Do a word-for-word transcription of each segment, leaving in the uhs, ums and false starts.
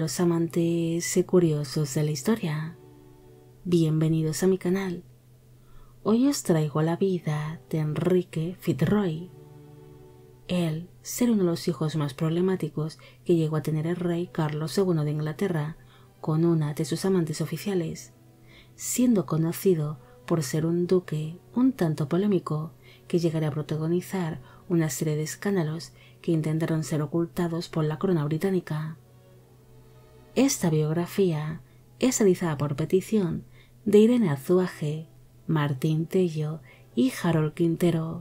los amantes y curiosos de la historia. Bienvenidos a mi canal. Hoy os traigo la vida de Enrique Fitzroy. Él será uno de los hijos más problemáticos que llegó a tener el rey Carlos segundo de Inglaterra con una de sus amantes oficiales, siendo conocido por ser un duque un tanto polémico que llegaría a protagonizar una serie de escándalos que intentaron ser ocultados por la corona británica. Esta biografía es realizada por petición de Irene Azuaje, Martín Tello y Harold Quintero.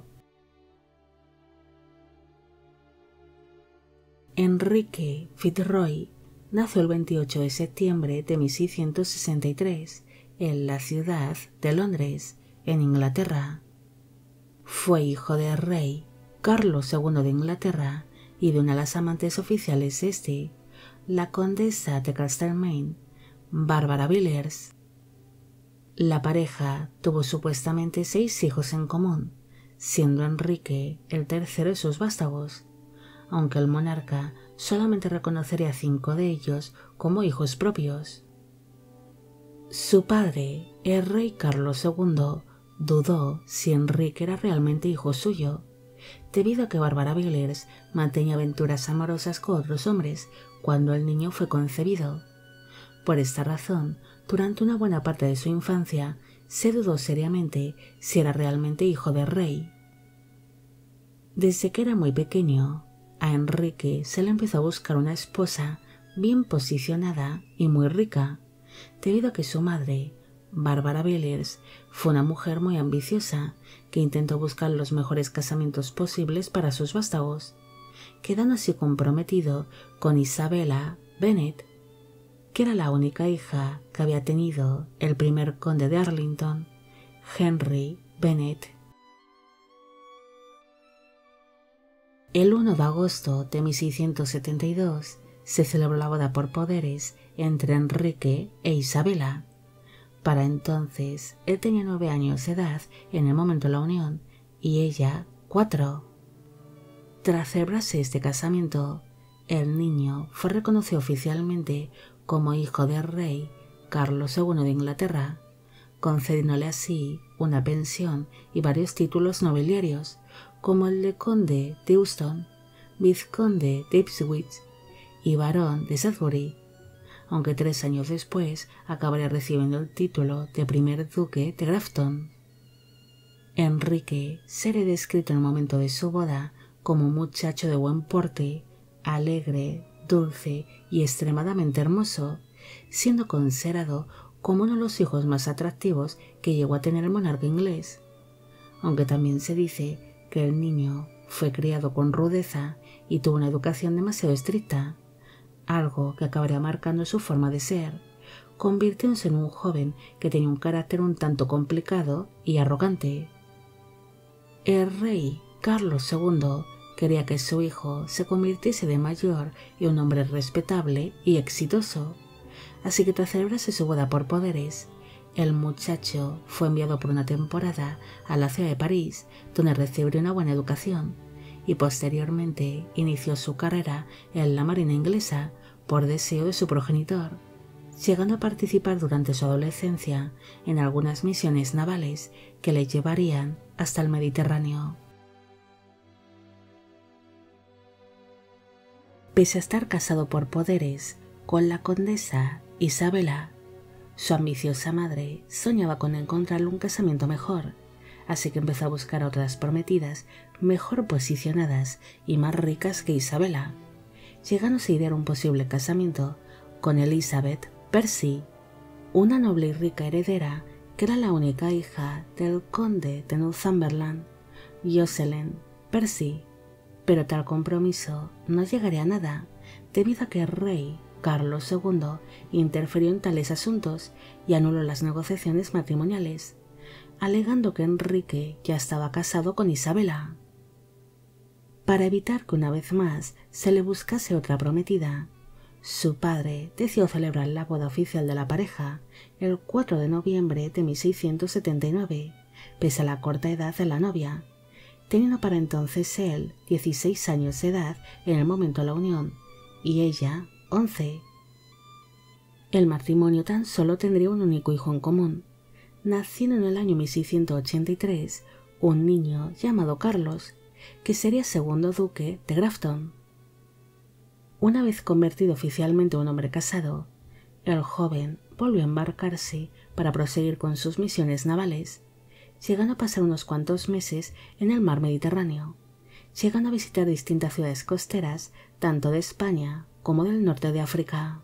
Enrique Fitzroy nació el veintiocho de septiembre de mil seiscientos sesenta y tres en la ciudad de Londres, en Inglaterra. Fue hijo del rey Carlos segundo de Inglaterra y de una de las amantes oficiales de este, la condesa de Castlemaine, Bárbara Villiers. La pareja tuvo supuestamente seis hijos en común, siendo Enrique el tercero de sus vástagos, aunque el monarca solamente reconocería a cinco de ellos como hijos propios. Su padre, el rey Carlos segundo, dudó si Enrique era realmente hijo suyo, debido a que Bárbara Villiers mantenía aventuras amorosas con otros hombres cuando el niño fue concebido. Por esta razón, durante una buena parte de su infancia, se dudó seriamente si era realmente hijo del rey. Desde que era muy pequeño, a Enrique se le empezó a buscar una esposa bien posicionada y muy rica, debido a que su madre, Bárbara Villiers, fue una mujer muy ambiciosa que intentó buscar los mejores casamientos posibles para sus vástagos, quedando así comprometido con Isabella Bennet, que era la única hija que había tenido el primer conde de Arlington, Henry Bennet. El primero de agosto de mil seiscientos setenta y dos se celebró la boda por poderes entre Enrique e Isabella. Para entonces, él tenía nueve años de edad en el momento de la unión y ella cuatro. Tras celebrarse este casamiento, el niño fue reconocido oficialmente como hijo del rey Carlos segundo de Inglaterra, concediéndole así una pensión y varios títulos nobiliarios, como el de conde de Euston, vizconde de Ipswich y barón de Salisbury, aunque tres años después acabaría recibiendo el título de primer duque de Grafton. Enrique será descrito en el momento de su boda como un muchacho de buen porte, alegre, dulce y extremadamente hermoso, siendo considerado como uno de los hijos más atractivos que llegó a tener el monarca inglés, aunque también se dice que el niño fue criado con rudeza y tuvo una educación demasiado estricta, algo que acabaría marcando su forma de ser, convirtiéndose en un joven que tenía un carácter un tanto complicado y arrogante. El rey Carlos segundo quería que su hijo se convirtiese de mayor en un hombre respetable y exitoso, así que tras celebrarse su boda por poderes, el muchacho fue enviado por una temporada a la ciudad de París, donde recibió una buena educación, y posteriormente inició su carrera en la marina inglesa por deseo de su progenitor, llegando a participar durante su adolescencia en algunas misiones navales que le llevarían hasta el Mediterráneo. Pese a estar casado por poderes con la condesa Isabella, su ambiciosa madre soñaba con encontrarle un casamiento mejor, así que empezó a buscar a otras prometidas mejor posicionadas y más ricas que Isabella, llegándose a idear un posible casamiento con Elizabeth Percy, una noble y rica heredera que era la única hija del conde de Northumberland, Jocelyn Percy. Pero tal compromiso no llegaría a nada, debido a que el rey Carlos segundo interfirió en tales asuntos y anuló las negociaciones matrimoniales, alegando que Enrique ya estaba casado con Isabella. Para evitar que una vez más se le buscase otra prometida, su padre decidió celebrar la boda oficial de la pareja el cuatro de noviembre de mil seiscientos setenta y nueve, pese a la corta edad de la novia, teniendo para entonces él dieciséis años de edad en el momento de la unión y ella once. El matrimonio tan solo tendría un único hijo en común, naciendo en el año mil seiscientos ochenta y tres un niño llamado Carlos, que sería segundo duque de Grafton. Una vez convertido oficialmente en un hombre casado, el joven volvió a embarcarse para proseguir con sus misiones navales, llegando a pasar unos cuantos meses en el mar Mediterráneo, llegando a visitar distintas ciudades costeras tanto de España como del norte de África.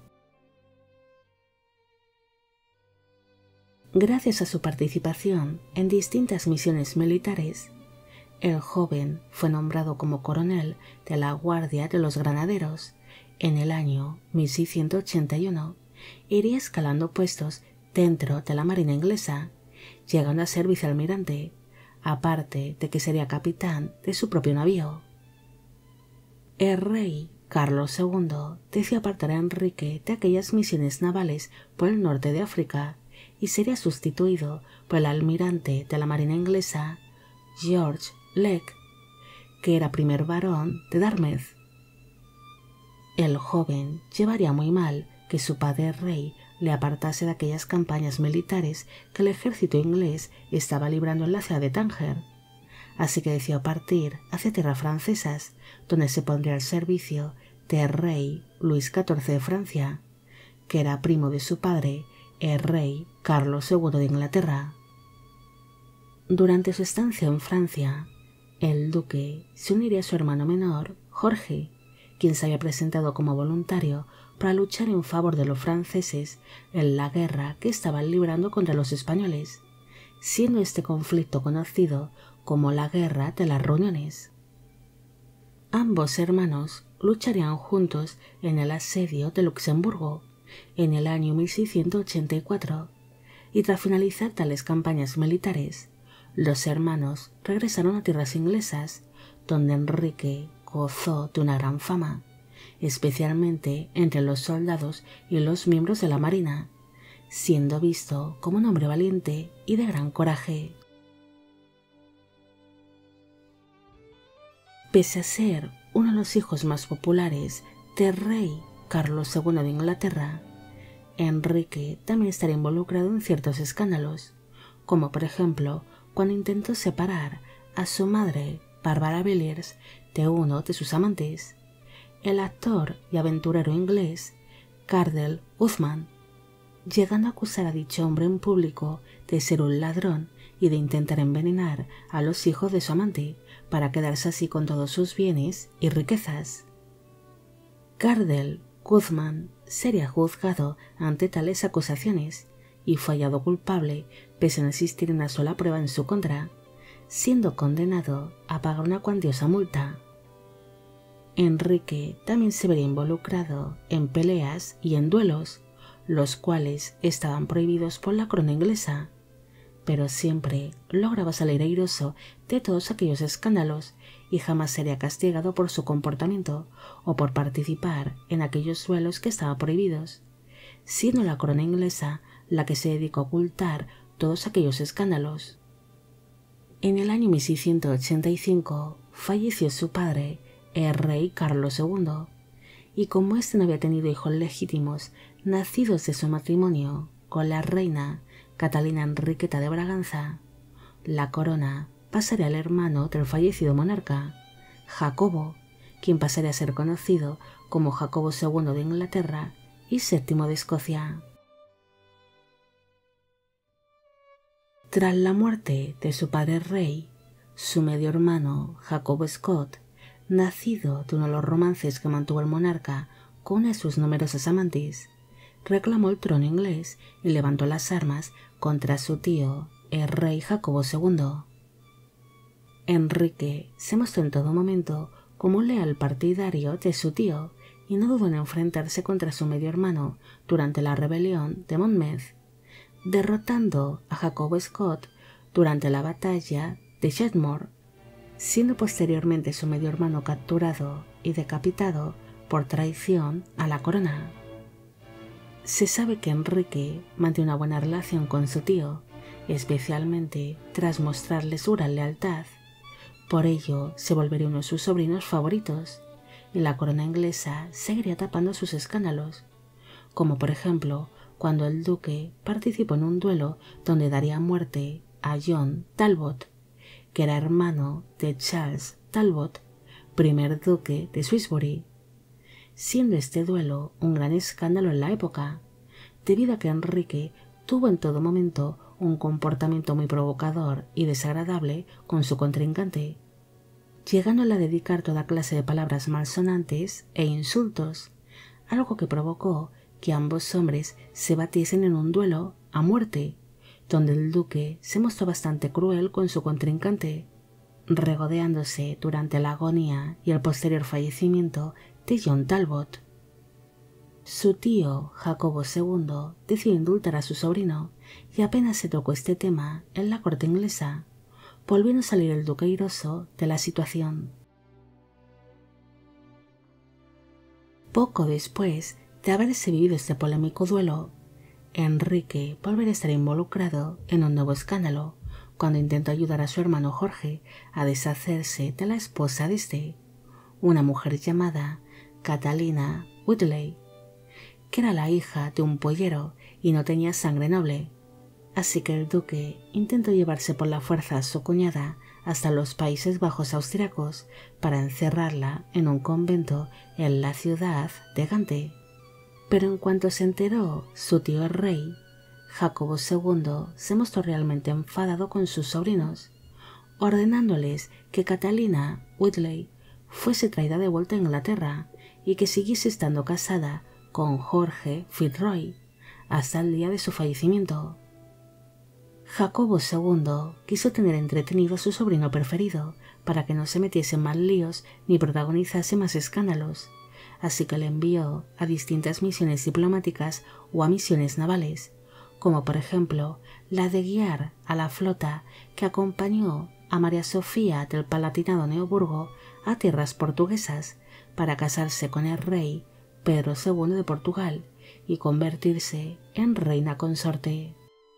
Gracias a su participación en distintas misiones militares, el joven fue nombrado como coronel de la Guardia de los Granaderos en el año mil seiscientos ochenta y uno e iría escalando puestos dentro de la Marina inglesa, llegando a ser vicealmirante, aparte de que sería capitán de su propio navío. El rey Carlos segundo decidió apartar a Enrique de aquellas misiones navales por el norte de África y sería sustituido por el almirante de la Marina inglesa George Legge, que era primer barón de Dartmouth. El joven llevaría muy mal que su padre rey le apartase de aquellas campañas militares que el ejército inglés estaba librando en la ciudad de Tánger, así que decidió partir hacia tierras francesas, donde se pondría al servicio del rey Luis catorce de Francia, que era primo de su padre, el rey Carlos segundo de Inglaterra. Durante su estancia en Francia, el duque se uniría a su hermano menor, Jorge, quien se había presentado como voluntario para luchar en favor de los franceses en la guerra que estaban librando contra los españoles, siendo este conflicto conocido como la Guerra de las Reuniones. Ambos hermanos lucharían juntos en el asedio de Luxemburgo en el año mil seiscientos ochenta y cuatro, y tras finalizar tales campañas militares, los hermanos regresaron a tierras inglesas, donde Enrique gozó de una gran fama, especialmente entre los soldados y los miembros de la marina, siendo visto como un hombre valiente y de gran coraje. Pese a ser uno de los hijos más populares del rey Carlos segundo de Inglaterra, Enrique también estaría involucrado en ciertos escándalos, como por ejemplo cuando intentó separar a su madre, Barbara Villiers, de uno de sus amantes, el actor y aventurero inglés Cardell Uthman, llegando a acusar a dicho hombre en público de ser un ladrón y de intentar envenenar a los hijos de su amante para quedarse así con todos sus bienes y riquezas. Cardell Uthman sería juzgado ante tales acusaciones y fue hallado culpable pese a no existir una sola prueba en su contra, siendo condenado a pagar una cuantiosa multa. Enrique también se vería involucrado en peleas y en duelos, los cuales estaban prohibidos por la corona inglesa, pero siempre lograba salir airoso de todos aquellos escándalos y jamás sería castigado por su comportamiento o por participar en aquellos duelos que estaban prohibidos, siendo la corona inglesa la que se dedicó a ocultar todos aquellos escándalos. En el año mil seiscientos ochenta y cinco falleció su padre, el rey Carlos segundo, y como éste no había tenido hijos legítimos nacidos de su matrimonio con la reina Catalina Enriqueta de Braganza, la corona pasaría al hermano del fallecido monarca, Jacobo, quien pasaría a ser conocido como Jacobo segundo de Inglaterra y séptimo de Escocia. Tras la muerte de su padre rey, su medio hermano Jacobo Scott, nacido de uno de los romances que mantuvo el monarca con una de sus numerosas amantes, reclamó el trono inglés y levantó las armas contra su tío, el rey Jacobo segundo. Enrique se mostró en todo momento como un leal partidario de su tío y no dudó en enfrentarse contra su medio hermano durante la rebelión de Monmouth, derrotando a Jacobo Scott durante la batalla de Shedmore, siendo posteriormente su medio hermano capturado y decapitado por traición a la corona. Se sabe que Enrique mantiene una buena relación con su tío, especialmente tras mostrarle su gran lealtad. Por ello se volvería uno de sus sobrinos favoritos, y la corona inglesa seguiría tapando sus escándalos, como por ejemplo cuando el duque participó en un duelo donde daría muerte a John Talbot, que era hermano de Charles Talbot, primer duque de Shrewsbury, siendo este duelo un gran escándalo en la época, debido a que Enrique tuvo en todo momento un comportamiento muy provocador y desagradable con su contrincante, llegándole a dedicar toda clase de palabras malsonantes e insultos, algo que provocó que ambos hombres se batiesen en un duelo a muerte, donde el duque se mostró bastante cruel con su contrincante, regodeándose durante la agonía y el posterior fallecimiento de John Talbot. Su tío, Jacobo segundo, decidió indultar a su sobrino y apenas se tocó este tema en la corte inglesa, volviendo a salir el duque airoso de la situación. Poco después de haberse vivido este polémico duelo, Enrique volvería a estar involucrado en un nuevo escándalo cuando intentó ayudar a su hermano Jorge a deshacerse de la esposa de este, una mujer llamada Catalina Whitley, que era la hija de un pollero y no tenía sangre noble, así que el duque intentó llevarse por la fuerza a su cuñada hasta los Países Bajos austriacos para encerrarla en un convento en la ciudad de Gante. Pero en cuanto se enteró su tío el rey, Jacobo segundo se mostró realmente enfadado con sus sobrinos, ordenándoles que Catalina Whitley fuese traída de vuelta a Inglaterra y que siguiese estando casada con Jorge Fitzroy hasta el día de su fallecimiento. Jacobo segundo quiso tener entretenido a su sobrino preferido para que no se metiese en más líos ni protagonizase más escándalos, así que le envió a distintas misiones diplomáticas o a misiones navales, como por ejemplo la de guiar a la flota que acompañó a María Sofía del Palatinado-Neoburgo a tierras portuguesas para casarse con el rey Pedro segundo de Portugal y convertirse en reina consorte.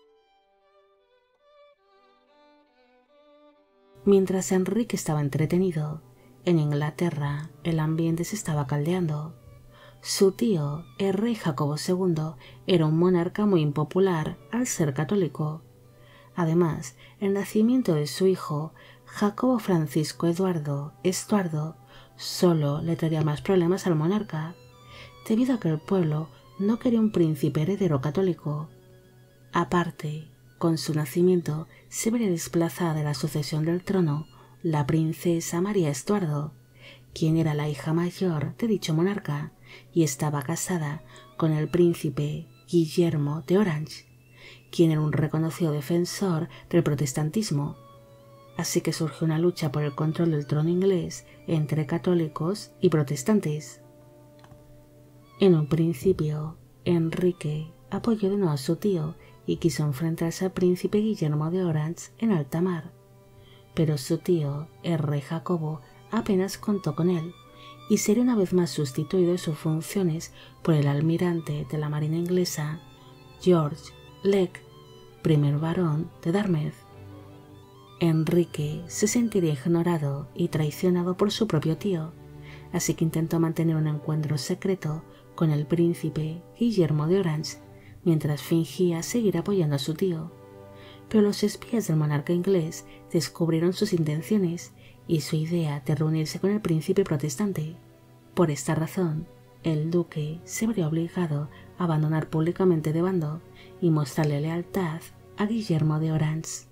Mientras Enrique estaba entretenido, en Inglaterra el ambiente se estaba caldeando. Su tío, el rey Jacobo segundo, era un monarca muy impopular al ser católico. Además, el nacimiento de su hijo, Jacobo Francisco Eduardo Estuardo, solo le traería más problemas al monarca, debido a que el pueblo no quería un príncipe heredero católico. Aparte, con su nacimiento se vería desplazada de la sucesión del trono la princesa María Estuardo, quien era la hija mayor de dicho monarca y estaba casada con el príncipe Guillermo de Orange, quien era un reconocido defensor del protestantismo. Así que surgió una lucha por el control del trono inglés entre católicos y protestantes. En un principio, Enrique apoyó de nuevo a su tío y quiso enfrentarse al príncipe Guillermo de Orange en alta mar, pero su tío, el rey Jacobo, apenas contó con él y sería una vez más sustituido en sus funciones por el almirante de la marina inglesa George Legge, primer barón de Dartmouth. Enrique se sentiría ignorado y traicionado por su propio tío, así que intentó mantener un encuentro secreto con el príncipe Guillermo de Orange mientras fingía seguir apoyando a su tío. Pero los espías del monarca inglés descubrieron sus intenciones y su idea de reunirse con el príncipe protestante. Por esta razón, el duque se vería obligado a abandonar públicamente de bando y mostrarle lealtad a Guillermo de Orange.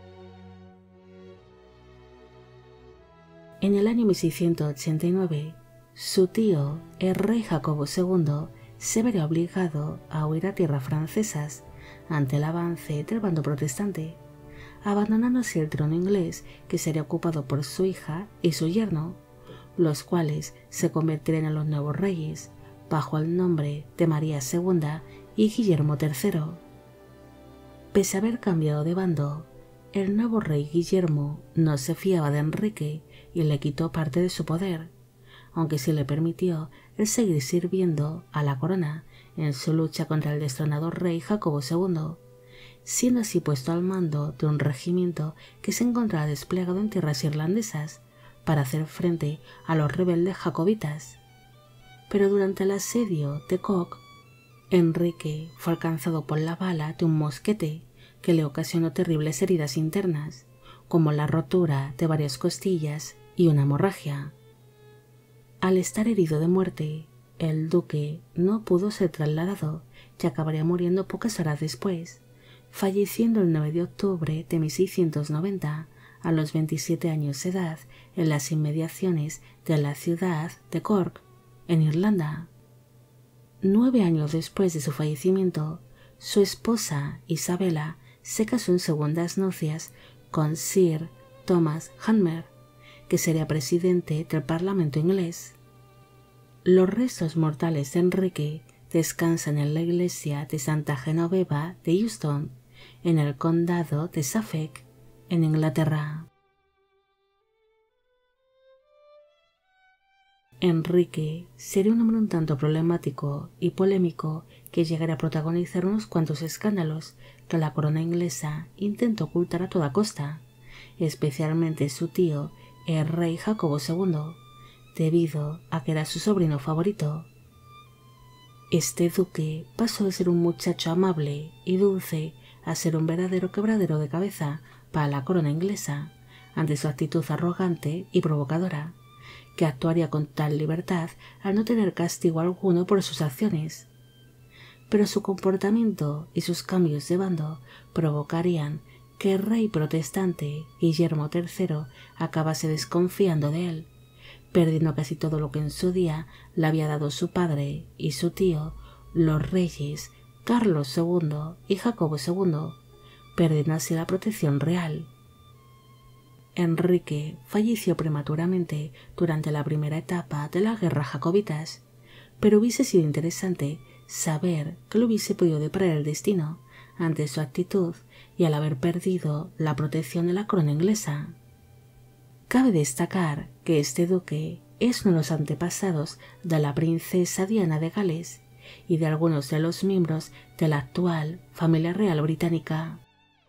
En el año mil seiscientos ochenta y nueve, su tío, el rey Jacobo segundo, se vería obligado a huir a tierras francesas ante el avance del bando protestante, abandonando así el trono inglés que sería ocupado por su hija y su yerno, los cuales se convertirían en los nuevos reyes bajo el nombre de María segunda y Guillermo tercero. Pese a haber cambiado de bando, el nuevo rey Guillermo no se fiaba de Enrique y le quitó parte de su poder, aunque sí le permitió el seguir sirviendo a la corona en su lucha contra el destronado rey Jacobo segundo, siendo así puesto al mando de un regimiento que se encontraba desplegado en tierras irlandesas para hacer frente a los rebeldes jacobitas. Pero durante el asedio de Cork, Enrique fue alcanzado por la bala de un mosquete que le ocasionó terribles heridas internas, como la rotura de varias costillas y una hemorragia. Al estar herido de muerte, el duque no pudo ser trasladado y acabaría muriendo pocas horas después, falleciendo el nueve de octubre de mil seiscientos noventa a los veintisiete años de edad en las inmediaciones de la ciudad de Cork, en Irlanda. Nueve años después de su fallecimiento, su esposa Isabella se casó en segundas nupcias con Sir Thomas Hanmer, que sería presidente del Parlamento inglés. Los restos mortales de Enrique descansan en la iglesia de Santa Genoveva de Euston, en el condado de Suffolk, en Inglaterra. Enrique sería un hombre un tanto problemático y polémico que llegaría a protagonizar unos cuantos escándalos que la corona inglesa intentó ocultar a toda costa, especialmente su tío, el rey Jacobo segundo, debido a que era su sobrino favorito. Este duque pasó de ser un muchacho amable y dulce a ser un verdadero quebradero de cabeza para la corona inglesa, ante su actitud arrogante y provocadora, que actuaría con tal libertad al no tener castigo alguno por sus acciones. Pero su comportamiento y sus cambios de bando provocarían que el rey protestante Guillermo tercero acabase desconfiando de él, perdiendo casi todo lo que en su día le había dado su padre y su tío, los reyes Carlos segundo y Jacobo segundo, perdiendo así la protección real. Enrique falleció prematuramente durante la primera etapa de las guerras jacobitas, pero hubiese sido interesante saber qué le hubiese podido deparar el destino ante su actitud y al haber perdido la protección de la corona inglesa. Cabe destacar que este duque es uno de los antepasados de la princesa Diana de Gales y de algunos de los miembros de la actual familia real británica.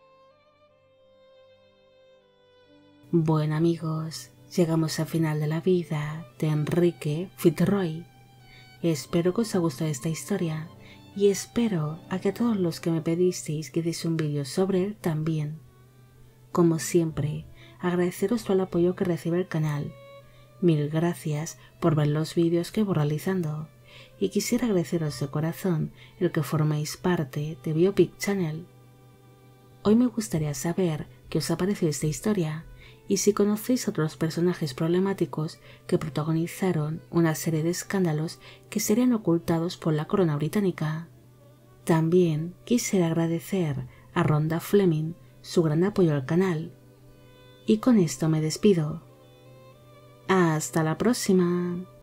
Bueno amigos, llegamos al final de la vida de Enrique Fitzroy. Espero que os haya gustado esta historia y espero a que a todos los que me pedisteis que hiciese un vídeo sobre él también. Como siempre, agradeceros todo el apoyo que recibe el canal. Mil gracias por ver los vídeos que voy realizando y quisiera agradeceros de corazón el que forméis parte de Biopic Channel. Hoy me gustaría saber qué os ha parecido esta historia y si conocéis a otros personajes problemáticos que protagonizaron una serie de escándalos que serían ocultados por la corona británica. También quisiera agradecer a Rhonda Fleming su gran apoyo al canal. Y con esto me despido. ¡Hasta la próxima!